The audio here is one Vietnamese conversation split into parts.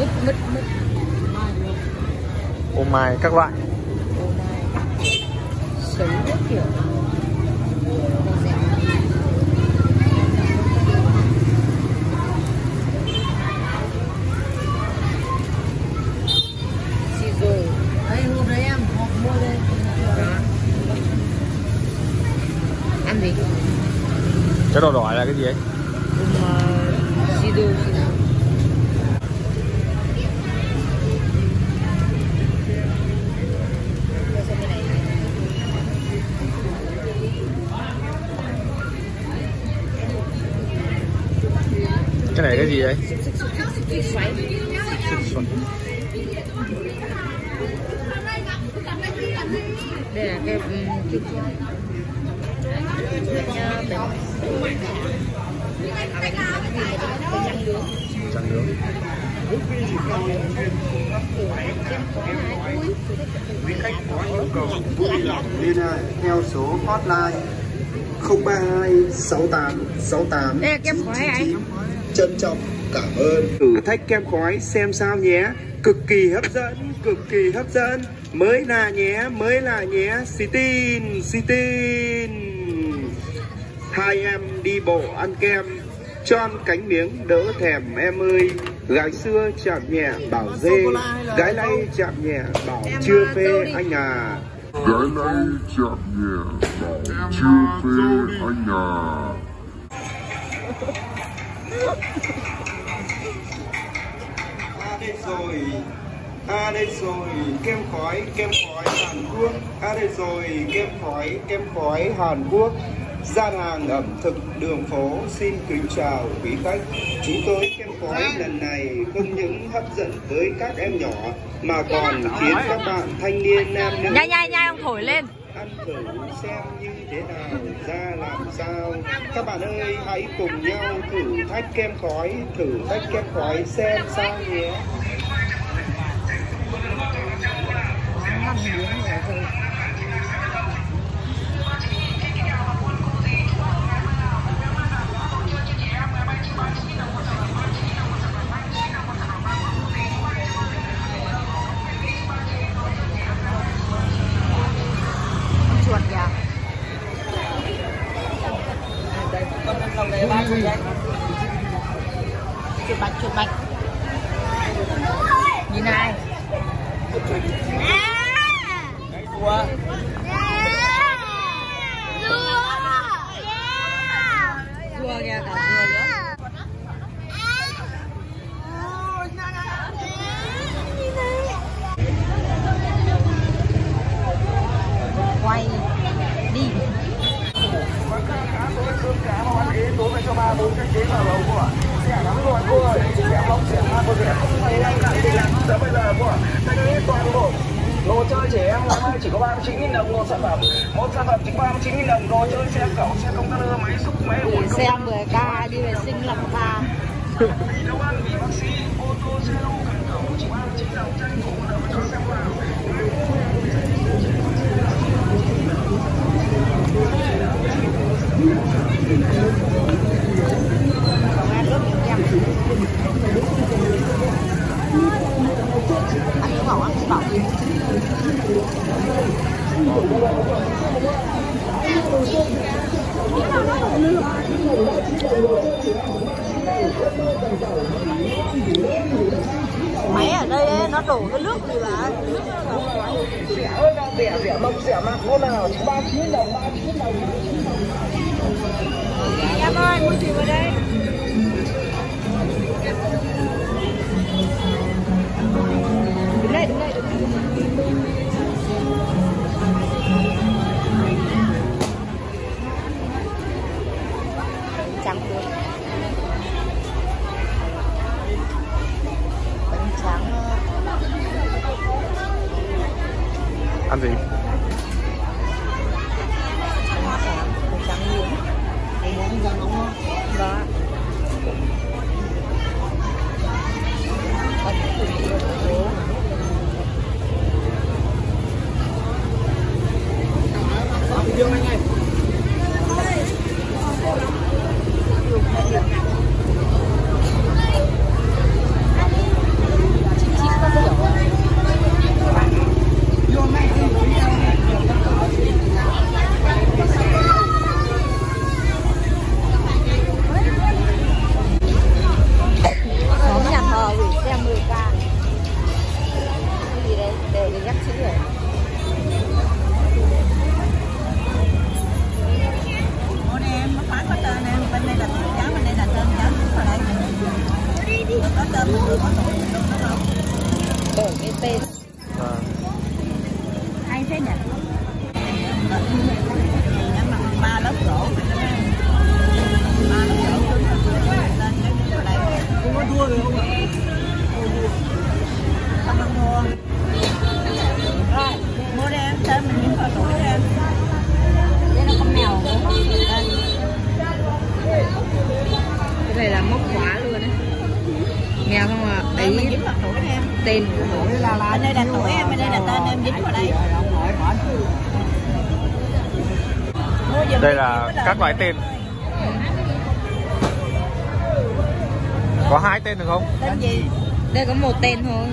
Mứt. Ô mai các loại. Sấy các kiểu. Đây hộp đấy em, hộp mua đây. Ăn gì? Cái đồ đỏ là cái gì ấy? Sido. Cái này cái gì đấy? Xoáy. Đây là cái Trắng nướng. Quý khách có nhu cầu vui lòng liên hệ theo số hotline 032 68 68. Đây là kem khói anh. Trân trọng cảm ơn. Thử thách kem khói xem sao nhé. Cực kỳ hấp dẫn. Mới là nhé. Sitin. Hai em đi bộ ăn kem, tròn cánh miếng đỡ thèm em ơi. Gái xưa chạm nhẹ bảo dê, gái nay chạm nhẹ bảo chưa phê anh à. Gái nay chạm nhẹ bảo chưa phê anh à. Đây rồi, kem khói Hàn Quốc. Đây rồi, kem khói Hàn Quốc. Gian hàng ẩm thực đường phố xin kính chào quý khách. Chúng tôi kem khói lần này không những hấp dẫn với các em nhỏ mà còn khiến các bạn thanh niên nam nữ Nhai ông thổi lên. ăn thử xem như thế nào, ra làm sao. Các bạn ơi, hãy cùng nhau thử thách kem khói xem sao nhé. Chuột kìa. Chuột bạch. Nhìn này. Rùa kìa, cả rùa nữa. Quay đi. Tối về cho 3-4 cái chế vào lầu cô ạ. Xẻ lắm rồi cô ơi. Xẻ bóng xẻ hoa cô rẻ không phải em lại đi làm giờ bây giờ cô ạ. Đây là hết toàn bộ. Đồ chơi trẻ em hôm nay chỉ có 39.000 đồng một sản phẩm. Một sản phẩm chỉ 39.000 đồng. Đồ chơi xe cẩu, xe container, máy xúc, máy ủi. Xe 10k đi vệ sinh làm ca. Vì nấu ăn, vì bác sĩ, ô tô, xe lô, cần cẩu chỉ 39 đồng. Tranh thủ đâu cho xem vào. Máy ở đây ấy, nó đổ cái nước gì là Rẻ hơn nào, rẻ mộc, rẻ mạc cô nào chỉ 39 đồng. Em ơi, mua gì vào đây? Đứng đây. Trắng cuốn. Bánh trắng. Ăn gì? Bánh trắng nướng. Bánh trắng nóng không? Đó. đổi cái tên. Hay thế nhỉ? Nó bằng 3 lớp gỗ. 3 lớp gỗ lên cái vào đây. Không có thua được không ạ? Không có thua. Rồi, mua đi em, tên mình những tuổi đi em. Đây nó con mèo. Cái này là móc khóa luôn đấy. Mèo không à? Đấy mình dính vào tuổi em. Tên của tuổi là bên đây là tuổi em, bên đây là tên em dính vào đây. Đây là các loại tên. Có 2 tên được không? Tên gì? Đây có 1 tên thôi.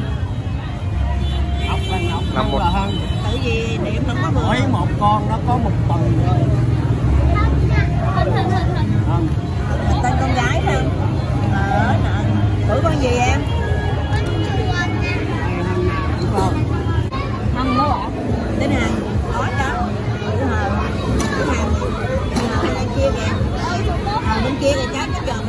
Là 1 hơn. Tự gì điểm nó có 10. Mỗi một con nó có 1 tuần rồi. Tên con gái thôi. Tuổi con gì em? Hằng đâu ạ? Tên Hằng. Có chứ. Tuổi Hằng. Tuổi Hằng. Hằng bên kia kìa. Hằng bên kia kìa cháu chắc giờ.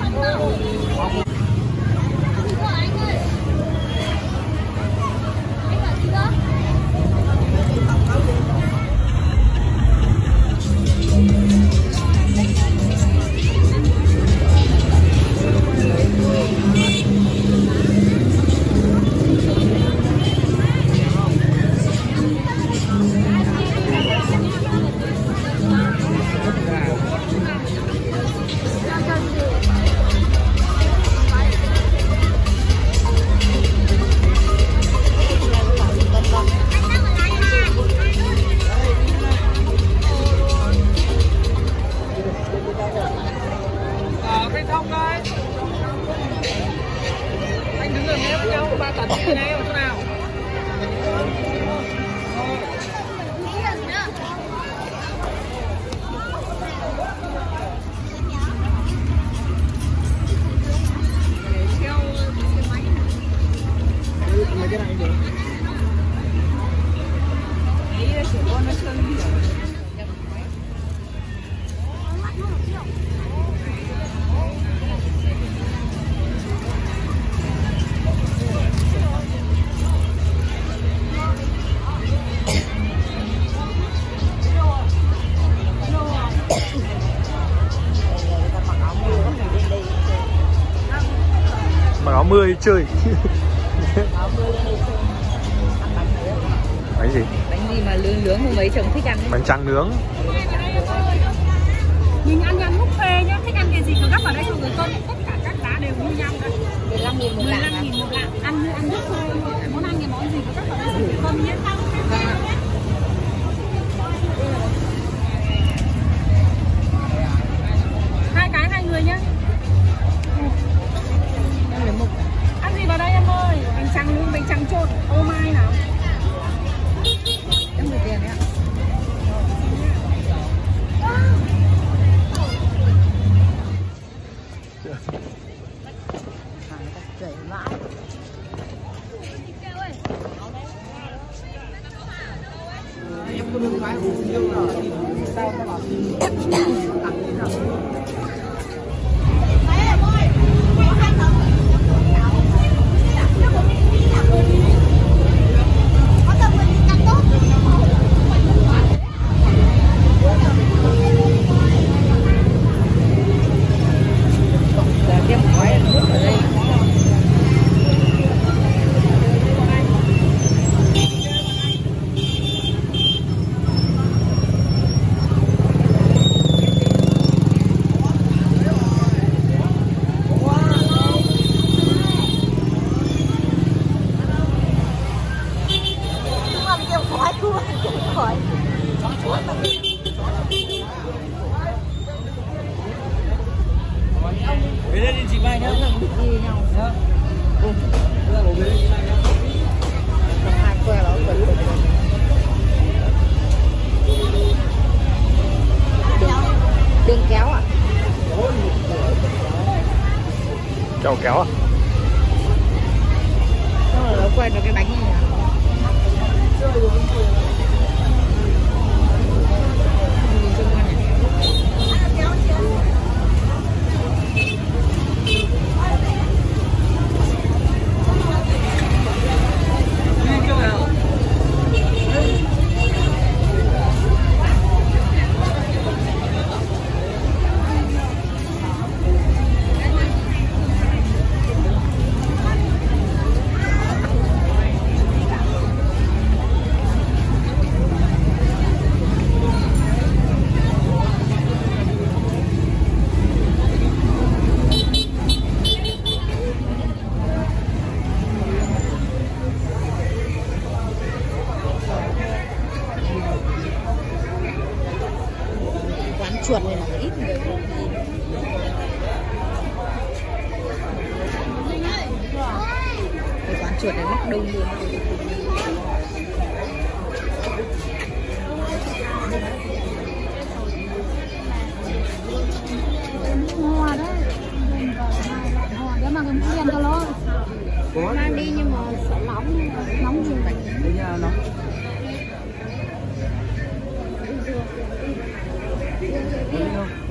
Mặc áo mưa đi chơi. Bánh gì? Bánh gì mà nướng không mấy chồng thích ăn ấy. Bánh tráng nướng. Mình ăn nhắn buffet nhá, thích ăn cái gì cứ gắp vào đây cho người con, tất cả các giá đều như nhau đây. 15.000 một lạng. 15.000 một lạng. Ăn như ăn buffet, muốn ăn cái món gì cứ gắp vào đây cho người con nhé. Hai cái 2 người nhá. Ăn gì vào đây em ơi? Bánh tráng nướng, bánh tráng trộn, ô mai nào. Em 10 tiền đấy ạ. Chảy vãi. Về đây đi chị Mai nhá. Đường kéo à? Kéo kéo à? Xong rồi nó quay được cái bánh gì nhỉ? chuột này là ít người. Cái quán chuột này mắc đông luôn. Hoa đấy. Để mà cái mũi đen to lớn. Mang đi nhưng mà sợ nóng luôn vậy. Bây giờ nó Đi không?